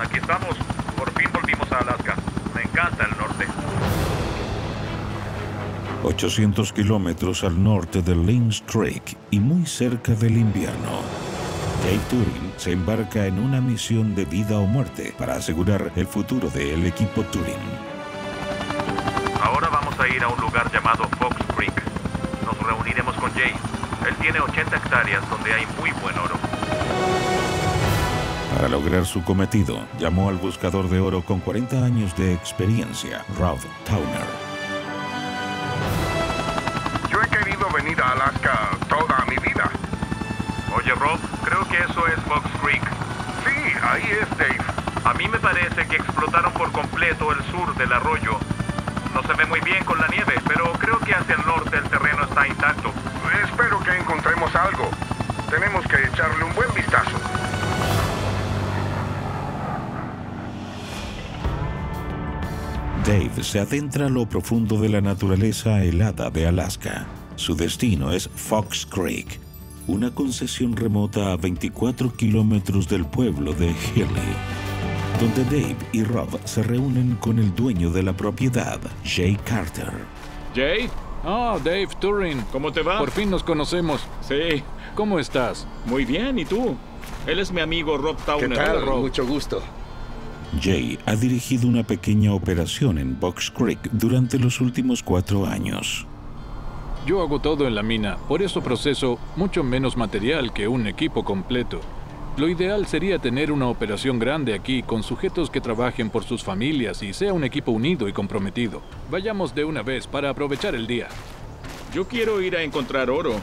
aquí estamos. Por fin volvimos a Alaska. Me encanta el norte. 800 kilómetros al norte de Lynch Creek y muy cerca del invierno, Dave Turing se embarca en una misión de vida o muerte para asegurar el futuro del equipo Turing. Ahora vamos a ir a un lugar llamado Fox Creek. Nos reuniremos con Jay. Él tiene 80 hectáreas donde hay muy buen oro. Para lograr su cometido, llamó al buscador de oro con 40 años de experiencia, Rob Towner. Yo he querido venir a Alaska toda mi vida. Oye, Rob, creo que eso es Fox Creek. Sí, ahí es, Dave. A mí me parece que explotaron por completo el sur del arroyo. No se ve muy bien con la nieve, pero creo que hacia el norte el terreno está intacto. Espero que encontremos algo. Tenemos que echarle un buen vistazo. Dave se adentra a lo profundo de la naturaleza helada de Alaska. Su destino es Fox Creek, una concesión remota a 24 kilómetros del pueblo de Healy, donde Dave y Rob se reúnen con el dueño de la propiedad, Jay Carter. ¿Jay? Oh, Dave Turing. ¿Cómo te va? Por fin nos conocemos. Sí, ¿Cómo estás? muy bien. ¿Y tú? Él es mi amigo Rob Towner. ¿Qué tal? Hola, Rob. Mucho gusto. Jay ha dirigido una pequeña operación en Fox Creek durante los últimos 4 años. Yo hago todo en la mina, por eso proceso mucho menos material que un equipo completo. Lo ideal sería tener una operación grande aquí con sujetos que trabajen por sus familias y sea un equipo unido y comprometido. Vayamos de una vez para aprovechar el día. Yo quiero ir a encontrar oro.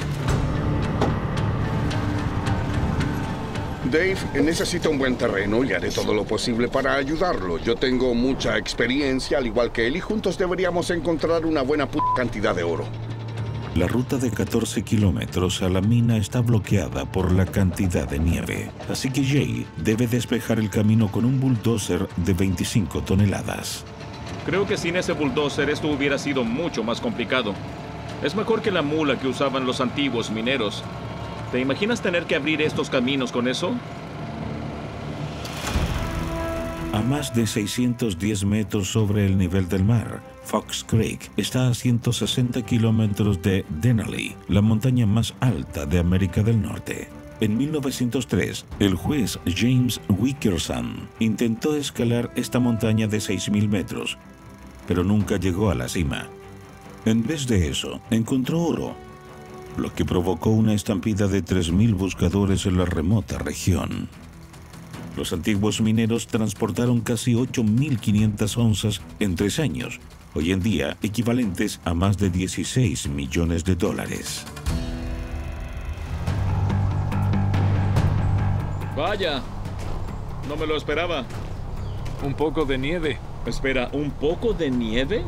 Dave, necesita un buen terreno y haré todo lo posible para ayudarlo. Yo tengo mucha experiencia, al igual que él, y juntos deberíamos encontrar una buena cantidad de oro. La ruta de 14 kilómetros a la mina está bloqueada por la cantidad de nieve, así que Jay debe despejar el camino con un bulldozer de 25 toneladas. Creo que sin ese bulldozer esto hubiera sido mucho más complicado. Es mejor que la mula que usaban los antiguos mineros. ¿Te imaginas tener que abrir estos caminos con eso? A más de 610 metros sobre el nivel del mar, Fox Creek está a 160 kilómetros de Denali, la montaña más alta de América del Norte. En 1903, el juez James Wickerson intentó escalar esta montaña de 6.000 metros, pero nunca llegó a la cima. En vez de eso, encontró oro, lo que provocó una estampida de 3.000 buscadores en la remota región. Los antiguos mineros transportaron casi 8.500 onzas en 3 años, hoy en día equivalentes a más de 16 millones de dólares. Vaya, no me lo esperaba. Un poco de nieve. Espera, ¿un poco de nieve?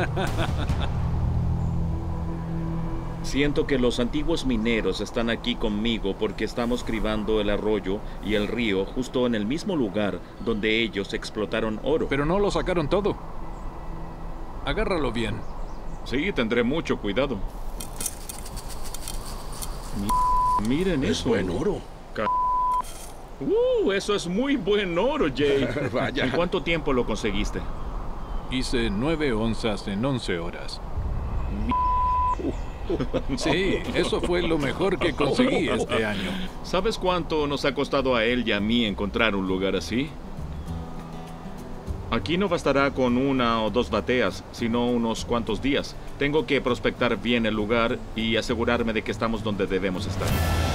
Siento que los antiguos mineros están aquí conmigo porque estamos cribando el arroyo y el río justo en el mismo lugar donde ellos explotaron oro. Pero no lo sacaron todo. Agárralo bien. Sí, tendré mucho cuidado. Miren Es eso. buen oro. Eso es muy buen oro, Jay. Vaya. ¿En cuánto tiempo lo conseguiste? Hice 9 onzas en 11 horas. Sí, eso fue lo mejor que conseguí este año. ¿Sabes cuánto nos ha costado a él y a mí encontrar un lugar así? Aquí no bastará con 1 o 2 bateas, sino unos cuantos días. Tengo que prospectar bien el lugar y asegurarme de que estamos donde debemos estar.